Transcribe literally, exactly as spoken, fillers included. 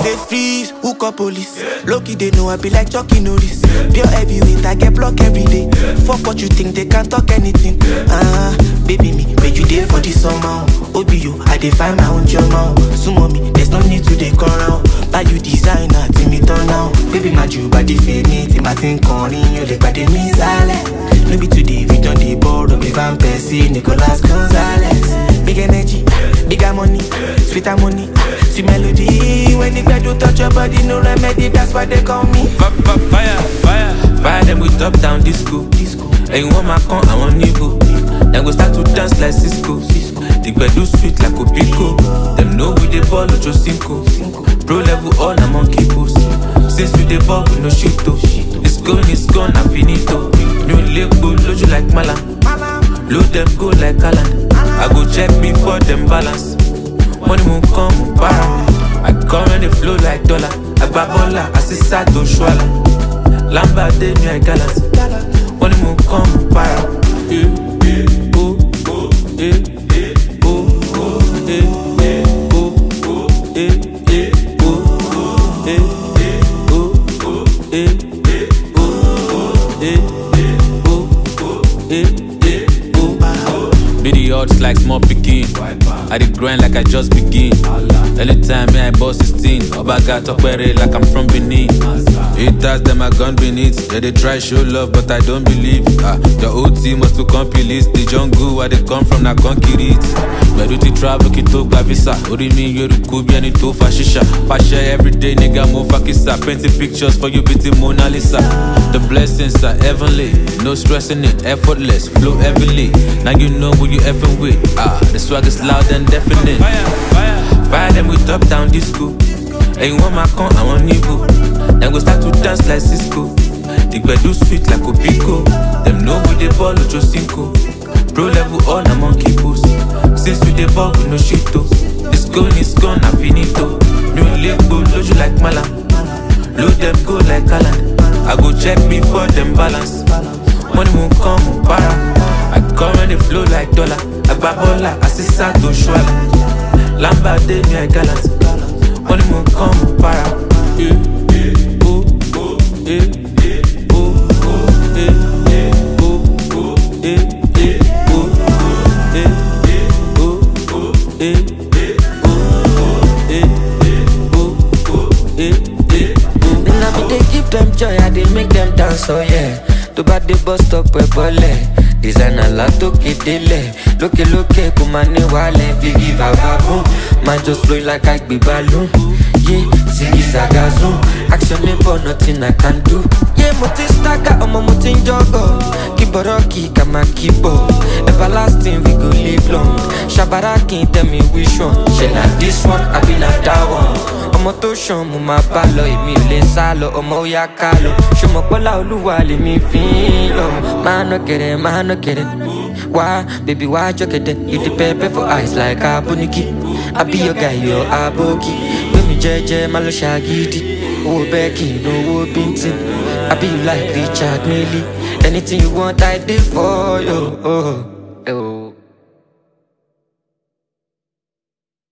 they freeze, who call police? Loki they know I be like Chucky Norris. Pure heavyweight, I get block every day. Fuck what you think, they can't talk anything. Ah, uh, baby me, but you there for this summer. Obi you, I dey find my own journal. Sumo me, there's no need to dey come round. Buy you designer, till me turn now. Baby my Jew, body fade me, till my thing calling you, they body me silent. No be today, we done the board, be Van Persie, Nicolas Gonzalez. Big energy, bigger money, sweeter money, sweet melody. When the bed do touch your body, no remedy, that's why they call me. Fire, fire, fire, fire them with top down disco. And you want my con, I want Nico. Then go start to dance like Cisco. The bed do sweet like Opico. Them know we the ball with your cinco. Pro level all I'm on kipos. Since we the ball with no shito. It's gone, it's gone, I'm finito. New label, load you like Mala. Load them go like Alan. I go check before them balance. Money won't come, won't para. I come and they flow like dollar. I babola, I see Sato Shwala. Lamba de me I gallant. Money won't come, won't para. Eh, eh, oh, oh, eh, eh, oh, oh, eh, eh, oh, oh, eh, eh, oh, oh, eh, eh, oh, oh, eh, eh, oh, oh, eh, eh, oh, oh, eh, eh, oh. Be the odds like small picking. I did grind like I just begin. Anytime me I boss sixteen. Oba got up like I'm from Benin. Haters them I gone beneath. Yeah, they try show love but I don't believe. Ah, the O T must to complete. The jungle where they come from na concrete. Meduti travel kito gavisa. Ori mi yoru kubi ani to fashisha. Fasha everyday nigga mo fakisa. Painting pictures for you beauty Mona Lisa. The blessings are heavenly. No stressing it, effortless, flow heavily. Now you know who you effing with. Ah, the swag is loud and definite. Fire, fire, fire them with top down disco. And you want my con, I want Nico. Then go start to dance like Cisco. The bed do sweet like Opico. Them know we the ball with your cinco. Pro level all I'm on kipos. Since we the ball with no shito. It's gone, it's gone, I'm finito. New label, load you like Mala. Load them go like Alan. I go check before them balance. Money won't come, won't para. I come and they flow like dollar. I babola, I see Sato Shwala. Lamba de me I gallant. Money won't come, won't para. Eh, eh, oh, oh, eh, eh, oh, oh, eh, eh, oh, oh, eh, eh, oh, oh, eh, eh, oh, oh, eh, eh, oh, oh, eh, eh, oh, oh, eh, eh, oh. Then I be they give them joy, I they make them dance, oh yeah. To bad the bus stop we bole. Designer la toke dele. Loke loke kumane wale. Biggie vavavoom. Man just flow like I be balloon. Yeah, Ziggy Zagazoon. Action never nothing I can do. Yeah, moti stagger omo moti jogo. Kiboroki kama kibo. Everlasting we go live long. Shabaraki tell me which one. She not this one, I be not that one. Omo to show mu ma palo. Emi le salo, omo ya kalo. Shomo pola oluwa le mi filo. Man no get it, man no get it. Why, baby, why you get it? You the pepper for eyes like a buniki. I be your guy, your aboki. When me jeje, malo shagiti. Oh, Becky, no, oh, Bintin. I be you like Richard Millie. Anything you want, I did for you. Oh, oh.